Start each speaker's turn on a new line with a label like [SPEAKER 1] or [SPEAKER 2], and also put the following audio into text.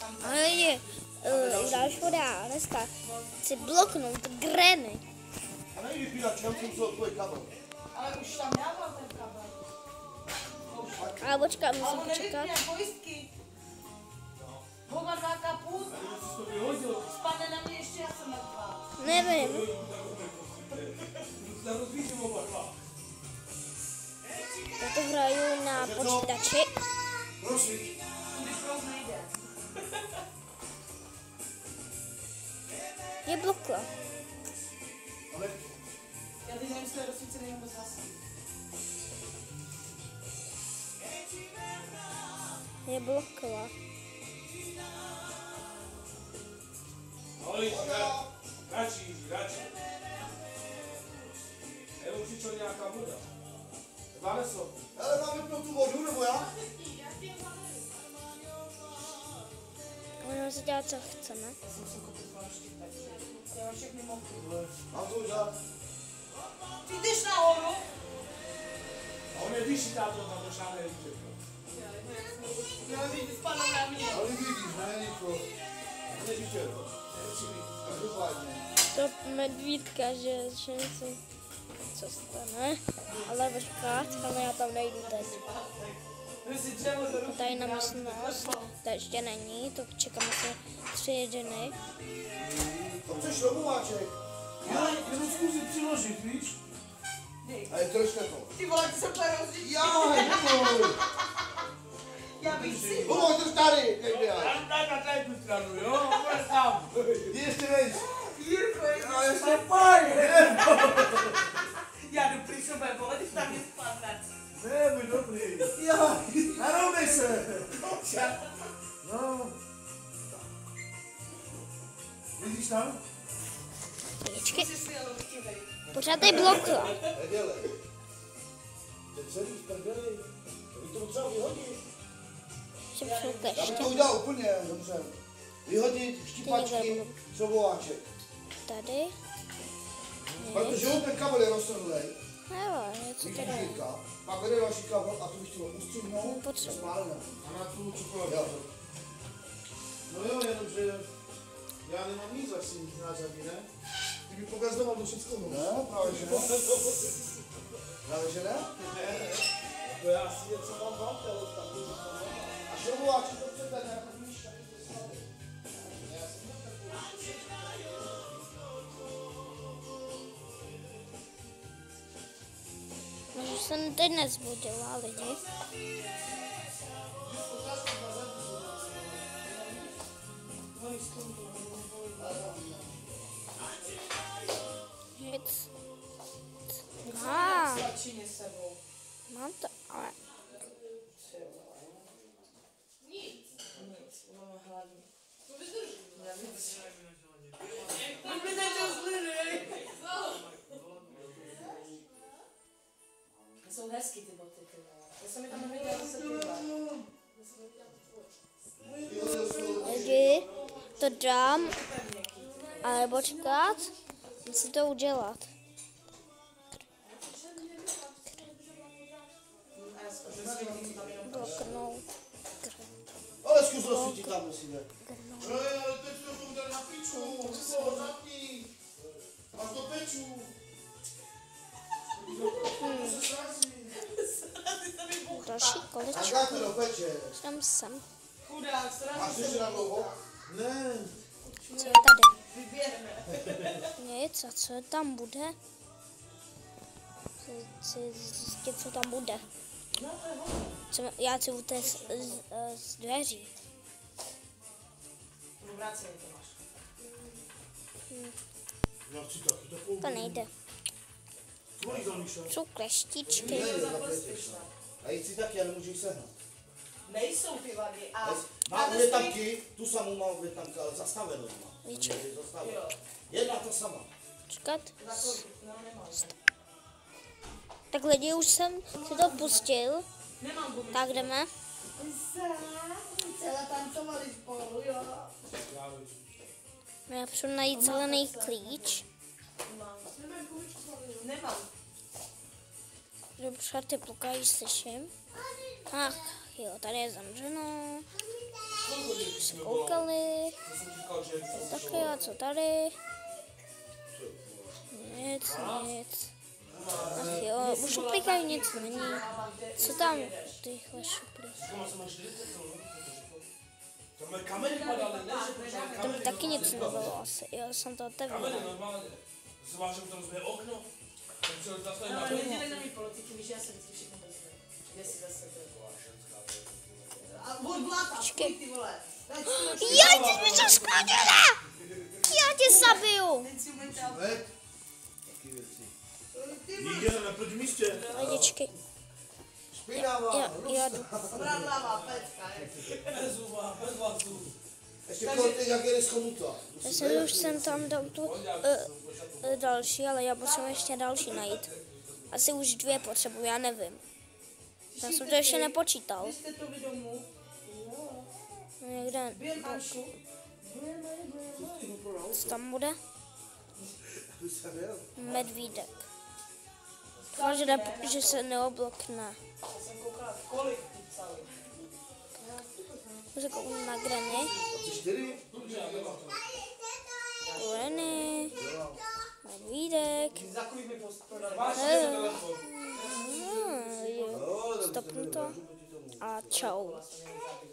[SPEAKER 1] Ale je dalšího dá. Dneska chci bloknout Granny.
[SPEAKER 2] A nejdi vypínat, tam jsem vzal tvoj kabel.
[SPEAKER 3] Ale už tam dával ten kabel.
[SPEAKER 1] Ale počkám, musím počkat.
[SPEAKER 3] Ale nevypínat pojistky. Hova zákapů. Spadne na mě ještě, já jsem mrtvá.
[SPEAKER 1] Nevím. Já to hraju na počítači.
[SPEAKER 2] Prosím.
[SPEAKER 1] Je blokla.
[SPEAKER 2] Ale
[SPEAKER 3] Já teď nevím, jestli je rozsvícený nebo zase.
[SPEAKER 1] Je blokla.
[SPEAKER 4] Radši. Evo přišel nějaká voda. Váleso.
[SPEAKER 2] ale mám vypnout tu vodu, nebo já?
[SPEAKER 1] Můžeme si dělat, co chceme.
[SPEAKER 3] Já jsem se kopila štípek. Já mám všechny mokry.
[SPEAKER 2] Mám to udělat.
[SPEAKER 3] Ty jdeš nahoru?
[SPEAKER 4] A on je vyšší táto, tam to žádné líče.
[SPEAKER 3] Já vidím, spadne na mě.
[SPEAKER 2] Ale vidíš, ne, Niko.
[SPEAKER 4] Nevíte,
[SPEAKER 2] Každopádně.
[SPEAKER 1] To medvídka, že si co stane. Ale počkat, ale já tam nejdu teď. Tady na místnost, to ještě není, to čekám asi 3 dny.
[SPEAKER 2] To chceš robováček?
[SPEAKER 4] já jenom zkusím přiložit, víš?
[SPEAKER 2] A je trošku to.
[SPEAKER 3] Ty vole, ty se úplně rozdíl.
[SPEAKER 2] Já, Niko.
[SPEAKER 3] Já bych si...
[SPEAKER 2] Bylo, drž tady, nejde já.
[SPEAKER 4] Daj na tady tu stranu, jo? Bude tam.
[SPEAKER 2] Ještě vejš.
[SPEAKER 3] Jirko,
[SPEAKER 2] A ještě pojď.
[SPEAKER 3] já jdu pryč sebe, vole, ty tam mě spadne.
[SPEAKER 4] Ne, buď dobrý.
[SPEAKER 2] Já.
[SPEAKER 4] Narovnej se. No. Vidíš tam?
[SPEAKER 1] Počkej,
[SPEAKER 3] Jsi si jel rozčivej.
[SPEAKER 1] pořád je blokla.
[SPEAKER 2] Nedělej. Teď sedíš, prdeli. To bych to potřeba vyhodit.
[SPEAKER 1] Že přišel
[SPEAKER 2] Já bych
[SPEAKER 1] ještě
[SPEAKER 2] to udělal úplně dobře. Vyhodit štípačky, šrobováček.
[SPEAKER 1] tady.
[SPEAKER 2] Protože on ten kabel je roztrhlej.
[SPEAKER 1] Jo, něco
[SPEAKER 2] Vidíš,
[SPEAKER 1] tady.
[SPEAKER 2] Jirka. Pak vede další kabel a tu bych chtěl ustřihnout.
[SPEAKER 1] Potřebuji.
[SPEAKER 2] Spáleno.
[SPEAKER 4] A na tu čokoládu.
[SPEAKER 2] Jo.
[SPEAKER 4] No jo, jenomže já nemám nic asi nářadí, ne?
[SPEAKER 2] Ty mi pogazdoval to všechno. Ne, právě že ne. Právě že ne?
[SPEAKER 4] To já si něco mám velké, ale tam to mám.
[SPEAKER 2] A šrobováčky to chcete nějak víš, taky to stavy.
[SPEAKER 1] Možná jsem teď nezbudila lidi. Nic.
[SPEAKER 3] Slačině s sebou.
[SPEAKER 1] Mám to, ale
[SPEAKER 3] Nic, budeme hladní. Už mi teď to zliny. Jsou hezký ty boty, ty vole. Já jsem mi tam neviděla zase piva.
[SPEAKER 1] lidi to dám, ale počkat, musím to udělat. Bloknout.
[SPEAKER 2] Ale zkus rozsvítit tam musíme.
[SPEAKER 4] Ale teď to bude na piču, zapni. A to peču.
[SPEAKER 1] Další
[SPEAKER 2] A
[SPEAKER 1] kolečko.
[SPEAKER 2] dáte do peče.
[SPEAKER 1] Tam jsem.
[SPEAKER 3] Chudák,
[SPEAKER 2] Máš
[SPEAKER 3] strašně
[SPEAKER 2] ještě na dlouho?
[SPEAKER 4] Ne.
[SPEAKER 1] Co je tady?
[SPEAKER 3] vyběhne.
[SPEAKER 1] Nic, a co tam bude? Chci zjistit, co tam bude. Já chci utéct z dveří.
[SPEAKER 3] Vráceně to máš.
[SPEAKER 4] Já chci taky takovou.
[SPEAKER 1] To nejde.
[SPEAKER 4] Kolik za Míša?
[SPEAKER 1] Jsou kleštičky.
[SPEAKER 2] A jít si taky, ale můžu jich sehnat.
[SPEAKER 3] Nejsou ty vady. A
[SPEAKER 2] Má větamky, tu samou mám větamku, ale zastavenou má.
[SPEAKER 1] Víčka.
[SPEAKER 3] jo.
[SPEAKER 2] Jedna ta sama.
[SPEAKER 1] Počkat.
[SPEAKER 3] Za kolik? No nemám.
[SPEAKER 1] Tak lidi, už jsem si to pustil.
[SPEAKER 3] Nemám gumy.
[SPEAKER 1] Tak jdeme.
[SPEAKER 3] Celé tancovali spolu, jo.
[SPEAKER 1] Já potřebuji najít zelený klíč.
[SPEAKER 3] Nemám.
[SPEAKER 1] Dobře, ty plukají, slyším. Ach, jo, tady je zamřeno. Se koukali. Tak a co tady? Nic. Ach jo, u šuplíka nic není. Co tam? Tyhle šuplíky. Tam taky nic nebylo asi. Já jsem to otevřel.
[SPEAKER 5] Zvážím to rozbije okno.
[SPEAKER 3] Ale nedělej na mě politiky, víš, já jsem vždycky všechno bezve. Kde si zase byl? A od blata, půj ty vole.
[SPEAKER 1] Já ty mi to škodila! Já tě zabiju!
[SPEAKER 2] Hned. Taky věci.
[SPEAKER 5] Jde na prvním místě.
[SPEAKER 1] Lidičky.
[SPEAKER 2] Špinavá.
[SPEAKER 1] Já jdu.
[SPEAKER 3] Bradlavá pecka,
[SPEAKER 5] Bez zuba, bez vlasů.
[SPEAKER 2] Ještě kolik, jak je schonuta.
[SPEAKER 1] Já už jsem tam dal tu další, ale já potřebuji ještě další najít. Asi už 2 potřebuji, já nevím. Já jsem to ještě nepočítal.
[SPEAKER 3] Vy jste to vy domů?
[SPEAKER 1] Někde,
[SPEAKER 3] Během Anšu?
[SPEAKER 1] co tam bude? Medvídek. Že se neoblokne.
[SPEAKER 3] Já jsem koukala, kolik ty psali.
[SPEAKER 1] Řekl na Granny.
[SPEAKER 2] 4.
[SPEAKER 1] Granny. Medvídek.
[SPEAKER 3] Za kolik mi prodali?
[SPEAKER 1] Stopnu to. A čau.